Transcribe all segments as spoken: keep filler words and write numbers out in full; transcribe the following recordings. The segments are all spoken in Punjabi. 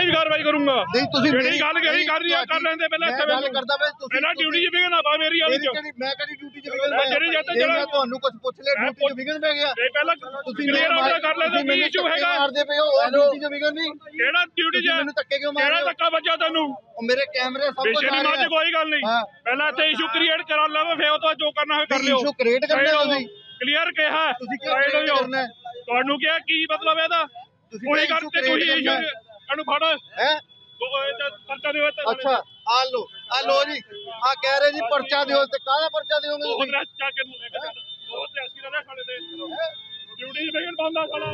ਵੀ ਕਾਰਵਾਈ ਕਰੂੰਗਾ। ਨਹੀਂ ਤੁਸੀਂ ਜਿਹੜੀ ਗੱਲ ਕਹੀ ਕਰ ਰਹੀ ਆ ਕਰ ਲੈਂਦੇ ਪਹਿਲਾਂ ਇੱਥੇ ਗੱਲ ਕਰਦਾ ਵੇ ਤੁਸੀਂ ਇਹਨਾਂ ਡਿਊਟੀ 'ਚ ਵਿਘਨ ਨਾ ਪਾ ਮੇਰੀ ਵਾਲੀ 'ਚ। ਮੈਂ ਕਿਹੜੀ ਡਿਊਟੀ 'ਚ ਵਿਘਨ ਪਿਆ? ਜਿਹੜੀ ਜਦ ਜਿਹੜਾ ਤੁਹਾਨੂੰ ਕੁਝ ਪੁੱਛ ਲਿਆ ਡਿਊਟੀ 'ਚ ਵਿਘਨ ਪੈ ਗਿਆ। ਇਹ ਪਹਿਲਾਂ ਤੁਸੀਂ ਕਲੀਅਰ ਆਊਟ ਕਰ ਲੈਂਦੇ ਕੀ ਇਸ਼ੂ ਹੈਗਾ। ਮਾਰਦੇ ਪਏ ਹੋ ਉਹ ਡਿਊਟੀ 'ਚ ਵਿਘਨ ਨਹੀਂ। ਕਿਹੜਾ ਡਿਊਟੀ 'ਚ ਮੈਨੂੰ ਧੱਕੇ ਕਿਉਂ ਮਾਰ ਰਹੇ ਹੋ? ਕਿਹੜਾ ਧੱਕਾ ਵੱਜਾ ਤੈਨੂੰ? ਉਹ ਮੇਰੇ ਕੈਮਰੇ ਸਭ ਕੁਝ ਆ ਰਿਹਾ। ਕੋਈ ਗੱਲ ਨਹੀਂ ਪਹਿਲਾਂ ਇੱਥੇ ਇਸ਼ੂ ਕ੍ਰੀਏਟ ਕਰਾ ਲਵਾਂ ਫਿਰ ਉਹ ਤੋਂ ਜੋ ਕਰਨਾ ਹੋਵੇ ਕਰ ਲਿਓ। ਇਸ਼ੂ ਕ੍ਰੀਏਟ ਕਰਨਾ ਤੁਸੀਂ ਕਲੀਅਰ ਕਿਹਾ ਤੁਸੀਂ ਕਿਉਂ ਕਰਨਾ? ਤੁਹਾਨੂੰ ਕਿਹਾ ਕੀ ਮਤਲਬ ਇਹਦਾ? ਕੋਈ ਗੱਲ ਤੇ ਤੁਸੀਂ ਇਸ਼ੂ ਇਹਨੂੰ ਫੜ ਹੈ ਪਰਚਾ ਦਿਓ। ਅੱਛਾ ਆ ਲੋ ਆ ਲੋ ਜੀ ਆ ਕਹਿ ਰਹੇ ਜੀ ਪਰਚਾ ਦਿਓ ਤੇ ਕਾਹਦਾ ਪਰਚਾ ਦਿਓਗੇ ਤੁਸੀਂ? ਚੱਕ ਕੇ ਨੂੰ ਲੈ ਕੇ ਚੱਲ ਉਹ ਤੇ ਅਸੀਂ ਰਹਿ ਖੜੇ ਤੇ ਡਿਊਟੀ ਵਿਘਨ ਪਾਉਂਦਾ ਸਾਲਾ।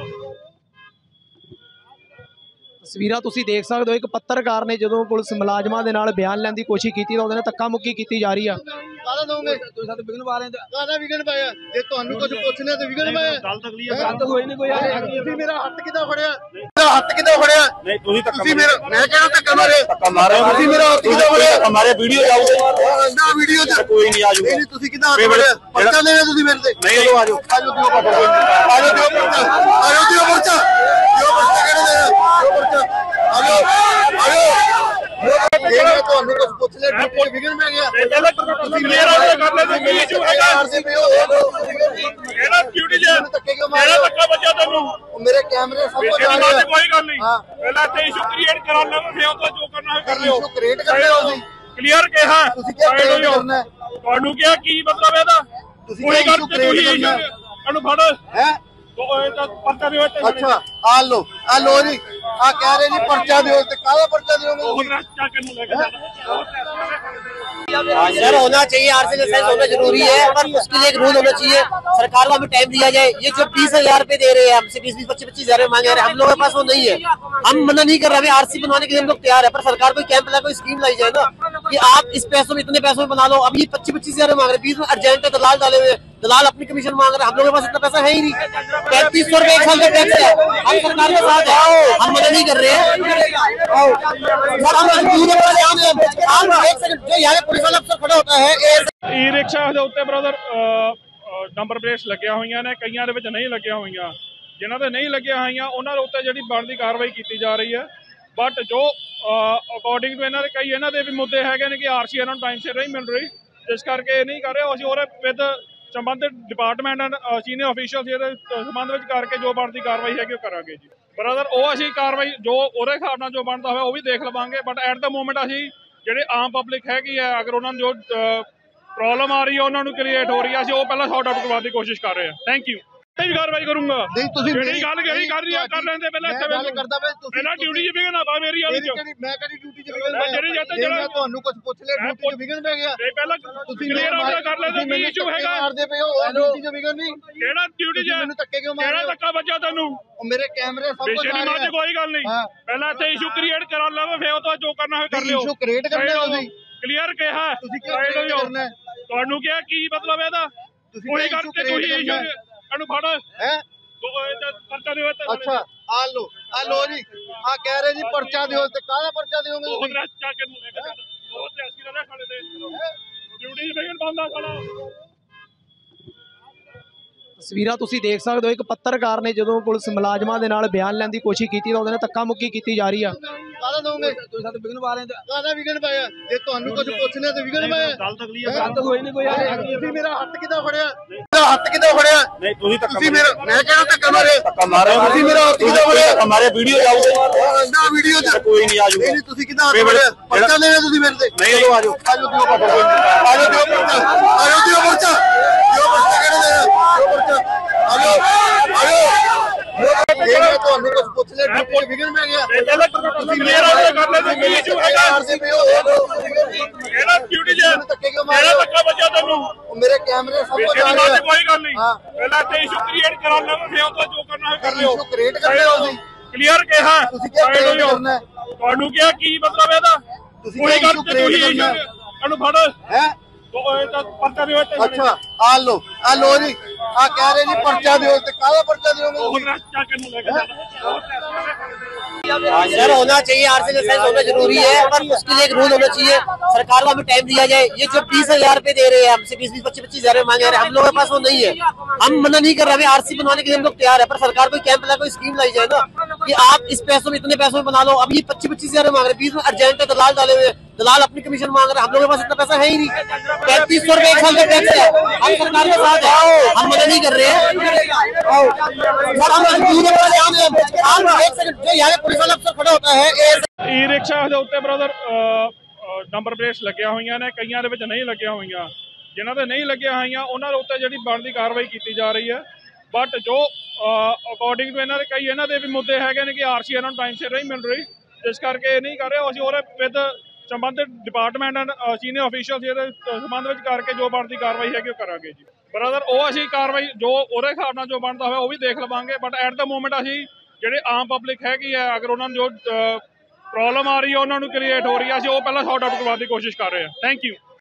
ਤਸਵੀਰਾਂ ਤੁਸੀਂ ਦੇਖ ਸਕਦੇ ਹੋ, ਇੱਕ ਪੱਤਰਕਾਰ ਨੇ ਜਦੋਂ ਪੁਲਿਸ ਮੁਲਾਜ਼ਮਾਂ ਦੇ ਨਾਲ ਬਿਆਨ ਲੈਣ ਦੀ ਕੋਸ਼ਿਸ਼ ਕੀਤੀ ਤਾਂ ਉਹਦੇ ਨਾਲ ਧੱਕਾ ਮੁੱਕੀ ਕੀਤੀ ਜਾ ਰਹੀ ਆ। ਕਾਹਦਾ ਦੋਗੇ? ਤੁਸੀਂ ਸਾਡੇ ਵਿਘਨ ਪਾ ਰਹੇ ਹੋ। ਕਾਹਦਾ ਵਿਘਨ ਪਾਇਆ? ਜੇ ਤੁਹਾਨੂੰ ਕੁਝ ਪੁੱਛਣਾ ਤੇ ਵਿਘਨ ਪਾਇਆ। ਗੱਲ ਤਾਂ ਕਲੀਅਰ ਗੱਲ ਤਾਂ ਹੋਈ ਨਹੀਂ ਕੋਈ। ਤੁਸੀਂ ਮੇਰਾ ਹੱਥ ਕਿੱਦਾਂ ਫੜਿਆ? ਮੇਰਾ ਹੱਥ ਕਿੱਦਾਂ ਫੜਿਆ? ਨਹੀਂ ਤੁਸੀਂ ਧੱਕਾ ਤੁਸੀਂ ਮੇਰਾ ਮੈਂ ਕਿਹੜਾ ਧੱਕਾ ਮਾਰੇ? ਧੱਕਾ ਮਾਰੇ ਤੁਸੀਂ ਮੇਰਾ ਹੱਥ ਕਿੱਦਾਂ ਫੜਿਆ? ਹਮਾਰੇ ਵੀਡੀਓ ਜਾਊਗਾ ਨਾ ਵੀਡੀਓ ਤੇ ਕੋਈ ਨਹੀਂ ਆਜੂਗਾ। ਨਹੀਂ ਤੁਸੀਂ ਕਿੱਦਾਂ ਹੱਥ ਫੜਿਆ? ਪਰਚਾ ਲੈਣਾ ਤੁਸੀਂ ਮੇਰੇ ਤੇ? ਨਹੀਂ ਚਲੋ ਆਜੋ ਆਜੋ ਦਿਓ ਪਰਚਾ ਆਜੋ ਦਿਓ ਪਰਚਾ ਆਜੋ ਦਿਓ ਪਰਚਾ ਦਿਓ ਪਰਚਾ ਕਿਹੜਾ ਦੇਣਾ? ਦਿਓ ਪਰਚਾ ਆਜੋ ਆਜੋ। ਜੇ ਮੈਂ ਤੁਹਾਨੂੰ ਕੁਝ ਪੁੱਛ ਲਿਆ ਡਿਊਟੀ ਵਿਘਨ ਪੈ ਗਿਆ। ਤੁਸੀਂ ਕਲੀਅਰ ਆਊਟ ਕਰ ਲੈਂਦੇ ਕੀ ਇਸ਼ੂ ਹੈਗਾ। ਕਿਹੜਾ ਡਿਊਟੀ 'ਚ ਧੱਕੇ ਕਿਉਂ ਮਾਰ ਰਹੇ ਕਿਹੜਾ ਹੋ? ਧੱਕਾ ਵੱਜਾ ਤੈਨੂੰ? ਉਹ ਮੇਰੇ ਕੈਮਰੇ ਸਭ ਕੁਝ ਆ ਰਿਹਾ। ਰਿਹਾ। ਕੋਈ ਗੱਲ ਨਹੀਂ ਪਹਿਲਾਂ ਤੇ ਇਸ਼ੂ ਕ੍ਰੀਏਟ ਕਰਾ ਲਵਾਂ ਫਿਰ ਉਹ ਤੋਂ ਜੋ ਕਰਨਾ ਹੋਵੇ ਕਰ ਲਿਓ। ਇਸ਼ੂ ਕ੍ਰੀਏਟ ਕਰਨਾ ਤੁਸੀਂ ਕਲੀਅਰ ਕਿਹਾ ਤੁਸੀਂ ਕਿਹਾ ਕ੍ਰੀਏਟ ਕਰਨਾ ਹੈ। ਤੁਹਾਨੂੰ ਕਿਹਾ ਕੀ ਮਤਲਬ ਇਹਦਾ? ਤੁਸੀਂ ਕੋਈ ਗੱਲ ਇਸ਼ੂ ਤੇ ਤੁਸੀਂ ਕ੍ਰੀਏਟ ਕਰਨਾ ਇਹਨੂੰ ਫੜ ਹੈ। ਉਹ ਤਾਂ ਪਰਚਾ ਦਿਓ। ਅੱਛਾ ਆ ਲੋ ਆ ਲੋ ਜੀ ਆ ਕਹਿ ਰਹੇ ਜੀ ਪਰਚਾ ਦਿਓ ਤੇ ਕਾਹਦਾ ਪਰਚਾ ਦਿਓਗੇ ਉਹ ਤੁਸੀਂ? ਚੱਕ ਕੇ ਨੂੰ ਲੈ ਕੇ ਚੱਲ सर होना चाहिए, आरसी लाइसेंस होना जरूरी है और उसके लिए एक रूल होना चाहिए। सरकार को हमें टाइम दिया जाए। ये जो बीस हजार रुपए दे रहे हैं हमसे, बीस बीस पच्चीस पच्चीस हजार मांगे रहे हैं, हम लोगों के पास वो नहीं है। हम मना नहीं कर रहे, हमें आरसी बनवाने के लिए हम लोग तैयार है, पर सरकार कोई कैंप ला कोई स्कीम लाई जाए ना कि आप इस पैसों में इतने पैसों में बना लो। अब ये पच्चीस पच्चीस हजार मांग रहे हैं, बीस में अर्जेंट है, दलाल डाले हुए, दलाल अपनी कमीशन मांग रहे हैं, हम लोगों के पास इतना पैसा है ही नहीं। पैंतीस सौ रुपए एक साल का टैक्स है, हम सरकार के साथ है, हम मना नहीं कर रहे हैं। जो यहाँ पुलिस वाला अफसर खड़ा होता है ਈ ਰਿਕਸ਼ਾ ਦੇ ਉੱਤੇ ਬ੍ਰਦਰ ਨੰਬਰ ਪਲੇਟਸ ਲੱਗੀਆਂ ਹੋਈਆਂ ਨੇ, ਕਈਆਂ ਦੇ ਵਿੱਚ ਨਹੀਂ ਲੱਗੀਆਂ ਹੋਈਆਂ। ਜਿਨ੍ਹਾਂ ਦੇ ਨਹੀਂ ਲੱਗੀਆਂ ਹੋਈਆਂ ਉਹਨਾਂ ਦੇ ਉੱਤੇ ਜਿਹੜੀ ਬਣਦੀ ਕਾਰਵਾਈ ਕੀਤੀ ਜਾ ਰਹੀ ਹੈ। ਬਟ ਜੋ ਅਕੋਰਡਿੰਗ ਟੂ ਇਹਨਾਂ ਦੇ ਕਈ ਇਹਨਾਂ ਦੇ ਵੀ ਮੁੱਦੇ ਹੈਗੇ ਨੇ ਕਿ ਆਰਸੀ ਇਹਨਾਂ ਨੂੰ ਟਾਈਮ ਸਿਰ ਨਹੀਂ ਮਿਲ ਰਹੀ, ਜਿਸ ਕਰਕੇ ਇਹ ਨਹੀਂ ਕਰ ਰਹੇ। ਅਸੀਂ ਉਹਦੇ ਵਿਦ ਸੰਬੰਧਿਤ ਡਿਪਾਰਟਮੈਂਟ ਐਂਡ ਸੀਨੀਅਰ ਅਫੀਸ਼ੀਅਲਸ ਇਹਦੇ ਸੰਬੰਧ ਵਿੱਚ ਕਰਕੇ ਜੋ ਬਣਦੀ ਕਾਰਵਾਈ ਹੈਗੀ ਉਹ ਕਰਾਂਗੇ ਜੀ ਬ੍ਰਦਰ। ਉਹ ਅਸੀਂ ਕਾਰਵਾਈ ਜੋ ਉਹਦੇ ਹਿਸਾਬ ਨਾਲ ਜੋ ਬਣਦਾ ਹੋਵੇ ਉਹ ਵੀ ਦੇਖ ਲਵਾਂਗੇ। ਬਟ ਐਟ ਦਾ ਮੂਮੈਂਟ ਅਸੀਂ ਜਿਹੜੇ ਆਮ ਪਬਲਿਕ ਹੈਗੀ ਹੈ, ਅਗਰ ਉਹਨਾਂ ਨੂੰ ਜੋ ਪ੍ਰੋਬਲਮ ਆ ਰਹੀ ਹੈ ਉਹਨਾਂ ਨੂੰ ਕ੍ਰੀਏਟ ਹੋ ਰਹੀ ਹੈ, ਅਸੀਂ ਉਹ ਪਹਿਲਾਂ ਸੌਟ ਆਊਟ ਕਰਵਾਉਣ ਦੀ ਕੋਸ਼ਿਸ਼ ਕਰ ਰਹੇ ਹਾਂ। Thank you. ਵੀ ਕਾਰਵਾਈ ਕਰੂੰਗਾ। ਨਹੀਂ ਤੁਸੀਂ ਜਿਹੜੀ ਗੱਲ ਕਹੀ ਕਰ ਰਹੀ ਆ ਕਰ ਲੈਂਦੇ ਪਹਿਲਾਂ ਇੱਥੇ ਗੱਲ ਕਰਦਾ ਵੇ ਤੁਸੀਂ ਇਹਨਾਂ ਡਿਊਟੀ 'ਚ ਵਿਘਨ ਨਾ ਪਾ ਮੇਰੀ ਵਾਲੀ 'ਚ। ਮੈਂ ਕਿਹੜੀ ਡਿਊਟੀ 'ਚ ਵਿਘਨ ਪਾਇਆ? ਜਿਹੜੀ ਜਦ ਜੇ ਮੈਂ ਤੁਹਾਨੂੰ ਕੁਝ ਪੁੱਛ ਲਿਆ ਡਿਊਟੀ 'ਚ ਵਿਘਨ ਪੈ ਗਿਆ। ਇਹ ਪਹਿਲਾਂ ਤੁਸੀਂ ਕਲੀਅਰ ਆਊਟ ਕਰ ਲੈਂਦੇ ਕੀ ਇਸ਼ੂ ਹੈਗਾ। ਮਾਰਦੇ ਪਏ ਹੋ ਉਹ ਡਿਊਟੀ 'ਚ ਵਿਘਨ ਨਹੀਂ। ਕਿਹੜਾ ਡਿਊਟੀ 'ਚ ਮੈਨੂੰ ਧੱਕੇ ਕਿਉਂ ਮਾਰ ਰਹੇ ਹੋ? ਕਿਹੜਾ ਧੱਕਾ ਵੱਜਾ ਤੈਨੂੰ? ਉਹ ਮੇਰੇ ਕੈਮਰੇ ਸਭ ਕੁਝ ਆ ਰਿਹਾ। ਕੋਈ ਗੱਲ ਨਹੀਂ ਪਹਿਲਾਂ ਇੱਥੇ ਇਸ਼ੂ ਕ੍ਰੀਏਟ ਕਰਾ ਲਵਾਂ ਫਿਰ ਉਹ ਤੋਂ ਜੋ ਕਰਨਾ ਹੋਵੇ ਕਰ ਲਿਓ। ਇਸ਼ੂ ਕ੍ਰੀਏਟ ਕਰਨਾ ਤੁਸੀਂ? ਕਲੀਅਰ ਕਿਹਾ ਤੁਸੀਂ ਕਿਉਂ ਕਰਨਾ? ਤੁਹਾਨੂੰ ਕਿਹਾ ਕੀ ਮਤਲਬ ਇਹਦਾ? ਕੋਈ ਗੱਲ ਤੇ ਤੁਸੀਂ ਇਸ਼ੂ ਇਹਨੂੰ ਫੜ ਹੈ ਪਰਚਾ ਦਿਓ। ਅੱਛਾ ਆ ਲੋ ਆ ਲੋ ਜੀ ਆ ਕਹਿ ਰਹੇ ਜੀ ਪਰਚਾ ਦਿਓ ਤੇ ਕਾਹਦਾ ਪਰਚਾ ਦਿਓਗੇ ਉਹ ਤੁਸੀਂ? ਚੱਕ ਕੇ ਨੂੰ ਲੈ ਕੇ ਚੱਲ ਉਹ ਤੇ ਅਸੀਂ ਰਹਿ ਖੜੇ ਤੇ ਡਿਊਟੀ 'ਚ ਵਿਘਨ ਪਾਉਂਦਾ ਸਾਲਾ। ਤਸਵੀਰਾਂ ਤੁਸੀਂ ਦੇਖ ਸਕਦੇ ਹੋ, ਇੱਕ ਪੱਤਰਕਾਰ ਨੇ ਜਦੋਂ ਪੁਲਿਸ ਮੁਲਾਜ਼ਮਾਂ ਦੇ ਨਾਲ ਬਿਆਨ ਲੈਣ ਦੀ ਕੋਸ਼ਿਸ਼ ਕੀਤੀ ਤਾਂ ਉਹਦੇ ਨਾਲ ਧੱਕਾ ਮੁੱਕੀ ਕੀਤੀ ਜਾ ਰਹੀ ਆ। ਕਾਹਦਾ ਦੋਗੇ? ਤੁਸੀਂ ਸਾਡੇ ਵਿਘਨ ਪਾ ਰਹੇ ਹੋ। ਕਾਹਦਾ ਵਿਘਨ ਪਾਇਆ? ਜੇ ਤੁਹਾਨੂੰ ਕੁਝ ਪੁੱਛਣਾ ਤੇ ਵਿਘਨ ਪਾਇਆ। ਗੱਲ ਤਾਂ ਕਲੀਅਰ ਗੱਲ ਤਾਂ ਹੋਈ ਨਹੀਂ ਕੋਈ। ਤੁਸੀਂ ਮੇਰਾ ਹੱਥ ਕਿੱਦਾਂ ਫੜਿਆ? ਮੇਰਾ ਹੱਥ ਕਿੱਦਾਂ ਫੜਿਆ? ਨਹੀਂ ਤੁਸੀਂ ਧੱਕਾ ਤੁਸੀਂ ਮੇਰਾ ਮੈਂ ਕਿਹੜਾ ਧੱਕਾ ਮਾਰੇ? ਧੱਕਾ ਮਾਰੇ ਤੁਸੀਂ ਮੇਰਾ ਹੱਥ ਕਿੱਦਾਂ ਫੜਿਆ? ਹਮਾਰੇ ਵੀਡੀਓ ਜਾਊਗਾ ਨਾ ਵੀਡੀਓ ਤੇ ਕੋਈ ਨਹੀਂ ਆਜੂਗਾ। ਨਹੀਂ ਤੁਸੀਂ ਕਿੱਦਾਂ ਹੱਥ ਫੜਿਆ? ਪਰਚਾ ਲੈਣਾ ਤੁਸੀਂ ਮੇਰੇ ਤੇ? ਨਹੀਂ ਆਜੋ ਆਜੋ ਦਿਓ ਪਰਚਾ ਆਜੋ ਦਿਓ ਪਰਚਾ ਆਜੋ ਦਿਓ ਪਰਚਾ ਦਿਓ ਪਰਚਾ ਕਿਹੜਾ ਦੇਣਾ? ਦਿਓ ਪਰਚਾ ਆਜੋ ਆਜੋ। ਜੇ ਮੈਂ ਤੁਹਾਨੂੰ ਕੁਝ ਪੁੱਛ ਲਿਆ ਡਿਊਟੀ 'ਚ ਵਿਘਨ ਪੈ ਗਿਆ। ਪਹਿਲਾਂ ਤੁਸੀਂ ਕਲੀਅਰ ਆਊਟ ਕਰ ਲੈਂਦੇ ਕੀ ਇਸ਼ੂ ਹੈਗਾ। ਆਰਸੀ ਪਏ ਹੋ ਕਿਹੜਾ ਡਿਊਟੀ 'ਚ ਧੱਕੇ ਕਿਉਂ ਮਾਰ ਰਹੇ ਕਿਹੜਾ ਹੋ? ਧੱਕਾ ਵੱਜਾ ਤੈਨੂੰ? ਉਹ ਮੇਰੇ ਕੈਮਰੇ ਸਭ ਕੁਝ ਆ ਰਿਹਾ। ਕੋਈ ਗੱਲ ਨਹੀਂ ਪਹਿਲਾਂ ਇੱਥੇ ਇਸ਼ੂ ਕ੍ਰੀਏਟ ਕਰਾ ਲਵਾਂ ਫਿਰ ਉਹ ਤੋਂ ਜੋ ਕਰਨਾ ਹੋਵੇ ਕਰ ਲਿਓ। ਇਸ਼ੂ ਕ੍ਰੀਏਟ ਕਰਨਾ ਤੁਸੀਂ? ਕਲੀਅਰ ਕਿਹਾ ਤੁਸੀਂ ਕਿਹਾ ਕ੍ਰੀਏਟ ਕਰਨਾ? ਤੁਹਾਨੂੰ ਕਿਹਾ ਕੀ ਮਤਲਬ ਇਹਦਾ? ਕੋਈ ਗੱਲ ਤੇ ਤੁਸੀਂ ਇਹਨੂੰ ਫੜ ਹੈ ਉਹ ਤਾਂ ਪਰਚਾ ਦਿਓ। ਅੱਛਾ ਆ ਲੋ ਆ ਲੋ ਜੀ ਆ ਕਹਿ ਰਹੇ ਜੀ ਪਰਚਾ ਦਿਓ ਤੇ ਕਾਹਦਾ ਪਰਚਾ ਦਿਓਗੇ ਉਹ ਤੁਸੀਂ? ਚੱਕ ਕੇ ਨੂੰ ਲੈ ਕੇ ਚੱਲ सर होना चाहिए, आरसी लाइसेंस होना जरूरी है, पर उसके लिए एक रूल होना चाहिए। सरकार को हमें टाइम दिया जाए। ये जो बीस हजार रुपए दे रहे हैं हमसे, बीस बीस पच्चीस पच्चीस हजार मांगे रहे हैं, हम लोगों के पास वो नहीं है। हम मना नहीं कर रहे, हमें आरसी बनवाने के लिए हम लोग तैयार है, पर सरकार कोई कैंप ला, कोई स्कीम लाई जाए ना कि आप इस पैसों में इतने पैसों में बना लो। अब ये पच्चीस पच्चीस हजार मांग रहे हैं, बीस में अर्जेंट है, दलाल डाले हुए, दलाल अपनी कमीशन मांग रहे हैं। हम लोगों के पास इतना पैसा है ही नहीं। पैंतीस सौ रुपए एक साल का टैक्स है, हम सरकार के साथ है, हम मना नहीं कर रहे हैं। जो यहाँ पुलिस वाला अफसर खड़ा होता है, ਈ ਰਿਕਸ਼ਾ ਦੇ ਉੱਤੇ ਬ੍ਰਦਰ ਨੰਬਰ ਪਲੇਟਸ ਲੱਗੀਆਂ ਹੋਈਆਂ ਨੇ, ਕਈਆਂ ਦੇ ਵਿੱਚ ਨਹੀਂ ਲੱਗੀਆਂ ਹੋਈਆਂ। ਜਿਨ੍ਹਾਂ ਦੇ ਨਹੀਂ ਲੱਗੀਆਂ ਹੋਈਆਂ ਉਹਨਾਂ ਦੇ ਉੱਤੇ ਜਿਹੜੀ ਬਣਦੀ ਕਾਰਵਾਈ ਕੀਤੀ ਜਾ ਰਹੀ ਹੈ। ਬਟ ਜੋ ਅਕੋਰਡਿੰਗ ਟੂ ਇਹਨਾਂ ਦੇ ਕਈ ਇਹਨਾਂ ਦੇ ਵੀ ਮੁੱਦੇ ਹੈਗੇ ਨੇ ਕਿ ਆਰਸੀ ਇਹਨਾਂ ਨੂੰ ਟਾਈਮ ਸਿਰ ਨਹੀਂ ਮਿਲ ਰਹੀ, ਜਿਸ ਕਰਕੇ ਇਹ ਨਹੀਂ ਕਰ ਰਹੇ। ਅਸੀਂ ਉਹਦੇ ਵਿਦ ਸੰਬੰਧਿਤ ਡਿਪਾਰਟਮੈਂਟ ਐਂਡ ਸੀਨੀਅਰ ਅਫੀਸ਼ੀਅਲਸ ਇਹਦੇ ਸੰਬੰਧ ਵਿੱਚ ਕਰਕੇ ਜੋ ਬਣਦੀ ਕਾਰਵਾਈ ਹੈਗੀ ਉਹ ਕਰਾਂਗੇ ਜੀ ਬ੍ਰਦਰ। ਉਹ ਅਸੀਂ ਕਾਰਵਾਈ ਜੋ ਉਹਦੇ ਹਿਸਾਬ ਨਾਲ ਜੋ ਬਣਦਾ ਹੋਇਆ ਉਹ ਵੀ ਦੇਖ ਲਵਾਂਗੇ। ਬਟ ਐਟ ਦਾ ਮੂਮੈਂਟ ਅਸੀਂ ਜਿਹੜੇ ਆਮ ਪਬਲਿਕ ਹੈਗੀ ਹੈ, ਅਗਰ ਉਹਨਾਂ ਨੂੰ ਜੋ ਪ੍ਰੋਬਲਮ ਆ ਰਹੀ ਹੈ, ਉਹਨਾਂ ਨੂੰ ਕ੍ਰੀਏਟ ਹੋ ਰਹੀ ਹੈ, ਅਸੀਂ ਉਹ ਪਹਿਲਾਂ ਸੌਟ ਆਊਟ ਕਰਵਾਉਣ ਦੀ ਕੋਸ਼ਿਸ਼ ਕਰ ਰਹੇ ਹਾਂ। Thank you.